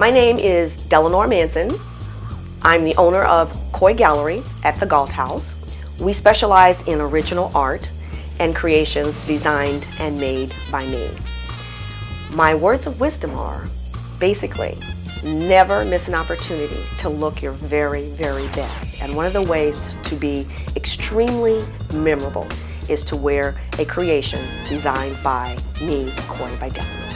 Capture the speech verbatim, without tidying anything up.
My name is Delanor Manson. I'm the owner of Koi Gallery at the Galt House. We specialize in original art and creations designed and made by me. My words of wisdom are, basically, never miss an opportunity to look your very, very best. And one of the ways to be extremely memorable is to wear a creation designed by me, Koi by Delanor.